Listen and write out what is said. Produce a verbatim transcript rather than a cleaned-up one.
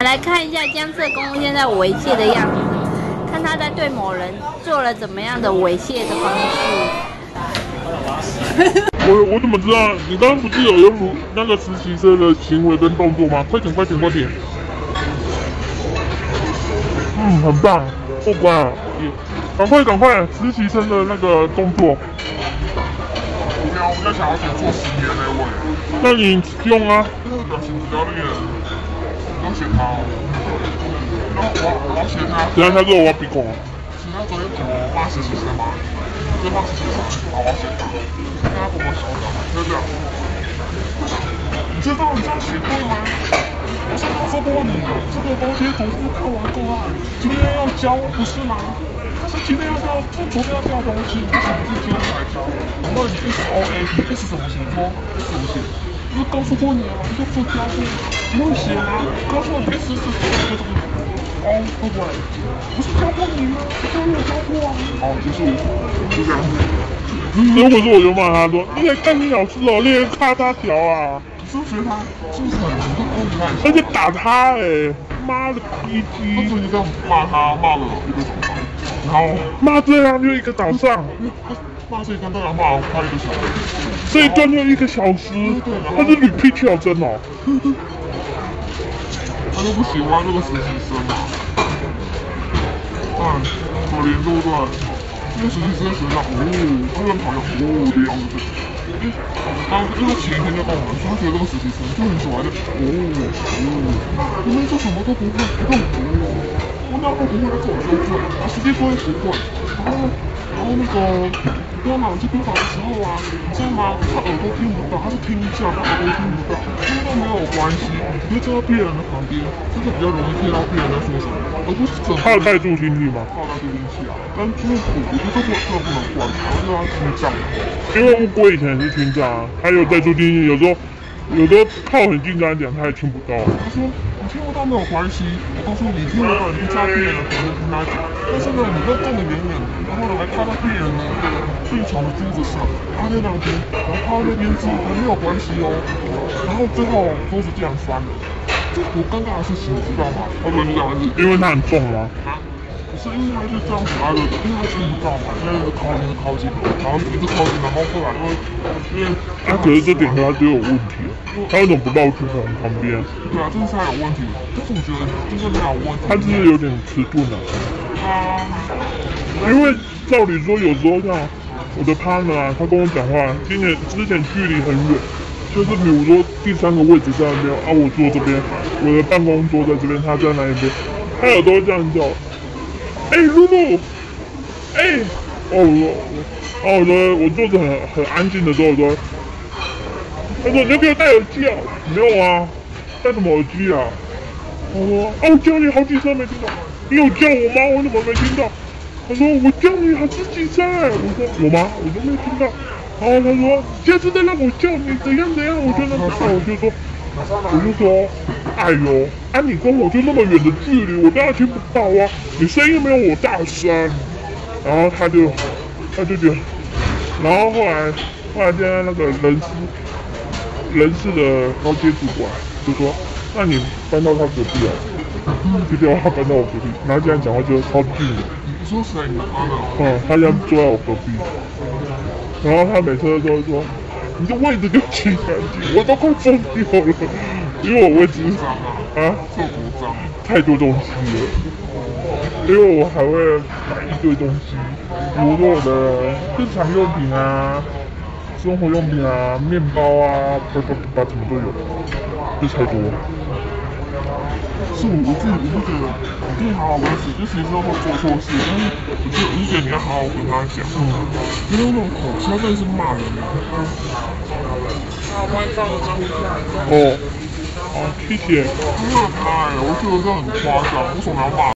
来看一下江浙公现在猥亵的样子，看他在对某人做了怎么样的猥亵的方式。 我我怎么知道？你刚刚不是有用那个实习生的行为跟动作吗？快点快点快点！嗯，很棒，过关了，赶快赶快！实习生的那个动作。 没有，我在想要先做十年那位。 那你用啊。 那个表情教练，要选他哦。然后我我要选他。 等下他说我要比孔。 是他昨天怎么骂实习生吗？昨天骂实习生，好，我要选他。跟他跟我小讲，就这样。你知道你这样写对吗？我上次说过你这个东西重复看完过后，今天要教不是吗？但是今天要教，就昨天要教东西，为什么是今天才教？难道你 S O A P S 怎么写？说 S 怎么写？不是告诉过你了吗？不是不教过吗？不会写吗？告诉我 S 是什么？这个哦，会不会？不是教过你吗？都有教过啊。好，结束，就这样。 如果是我就骂他说：“你也看你老师哦，你也咔他条啊！” 是不是他是不是很很公开？ 而且打他哎、欸，妈的逼鸡！ 他说你这样骂他骂了一个早上，然后骂这样就一个早上， 骂这一段大概骂快一个小时， 这一段就一个小时，他是 repeat 跳针哦。 他就不喜欢这个实习生嘛，嗯，可怜对不对？因为实习生学长，哦，他很讨厌哦的样子。当因为前一天就跟我们说，他觉得这个实习生就很喜欢的哦哦，你们做什么都不会，不用哦，我那会不会做就会，啊，实际作业不会，然后然后那个。对嘛，去兵法的时候啊，你知道吗？他耳朵听不到，他是听讲，他耳朵听不到，听都没有关系，因为站在别人的旁边，这个比较容易听到别人在说什么，而不是整个。 他有带助听器吗？ 他有带助听器啊，但就是我觉得这个这个不能关，然后就要听讲。 因为乌龟以前也是听障啊，他有带助听器，有时候有时候靠很近跟他讲，他也听不到。 他说你听不到没有关系，我告诉你，听不到你去诈骗人可能跟他讲，但是呢，你要站得远远的，然后呢来靠到病人的病床的桌子上，趴在那边，然后靠那边之后还没有关系哦，然后最后桌子竟然翻了，这多尴尬的事情，你知道吗？他说是这样子， 因为他很重吗？ 啊，不是因为他是这样子，他的，因为他听不到嘛，现在是靠近靠近，然后一直靠近，然后后来因为因为啊，可是这点他就有问题了，他为什么不绕去旁旁边？ 对啊，这是他有问题，但是我觉得就是他有问题， 他只是有点迟钝了。 他因为照理说，有时候像我的 partner 啊，他跟我讲话，今年之前距离很远，就是比如说第三个位置在那边，啊，我坐这边，我的办公桌在这边，他在那一边，他有时候会这样叫，哎、欸，露露，哎、欸，哦我，哦我说我坐着很很安静的时候，我说，他说你要给我戴耳机啊？没有啊，戴什么耳机啊？我说，啊，我叫你好几声没听到，你有叫我吗？我怎么没听到？他说我叫你好十几声，我说有吗？我都没听到。然后他说下次再让我叫你怎样怎样，我就那我就说，我就说，哎呦，啊你跟我就那么远的距离，我当然听不到啊，你声音没有我大声。然后他就他就觉得，然后后来后来现在那个人事人事的高阶主管就说，那你搬到他隔壁啊，就叫他搬到我隔壁，然后这样讲话就超近的。 你说谁？你的 partner？ 嗯，他现在坐在我隔壁，然后他每次都会说：“你的位置给我清干净，我都快疯掉了。”因为我位置啊， 做鼓掌， 太多东西了，因为我还会买一堆东西，比如说我的日常用品啊、生活用品啊、面包啊，叭叭叭什么都有，就太多了。 是我我自己我不觉得你可以好好跟他讲，就其实会做错事，但是我觉得我觉得你要好好跟他讲，嗯，因为那种口气，他真的是骂人的。 哦，好，谢谢。 骂他哎，我觉得这很夸张，为什么要骂？